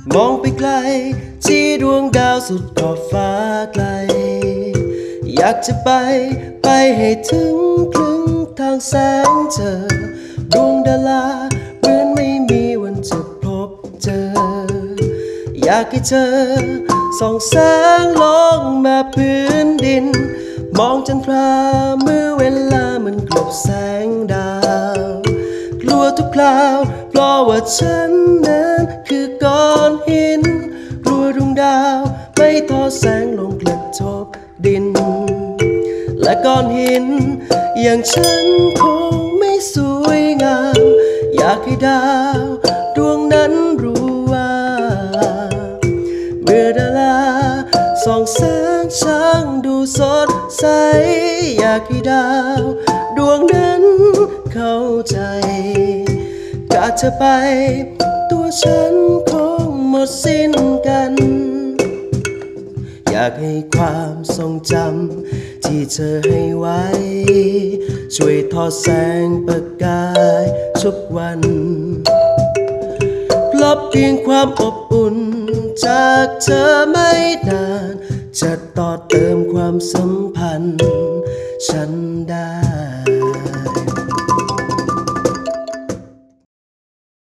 มองไปไกลที่ดวงดาวสุดขอบฟ้าไกลอยากจะไปให้ถึงครึ่งทางแสงเธอดวงดาราเหมือนไม่มีวันจะพบเจออยากให้เธอส่องแสงลงมาพื้นดินมองจันทราเมื่อเวลามันกลบแสงดาวกลัวทุกคราวเพราะว่าฉันนั้นคือก้อนหินกลัวดวงดาวไม่ทอดแสงลงกระทบดินและก้อนหินอย่างฉันคงไม่สวยงามอยากให้ดาวดวงนั้นรู้ว่าเมื่อดาราส่องแสงช่างดูสดใสอยากให้ดาวดวงนั้นเข้าใจกะเธอไปตัวฉันคงหมดสิ้นกันอยากให้ความทรงจำที่เธอให้ไว้ช่วยทอดแสงประกายทุกวันเพราะเพียงความอบอุ่นจากเธอไม่นานจะต่อเติมความสัมพันธ์ฉันได้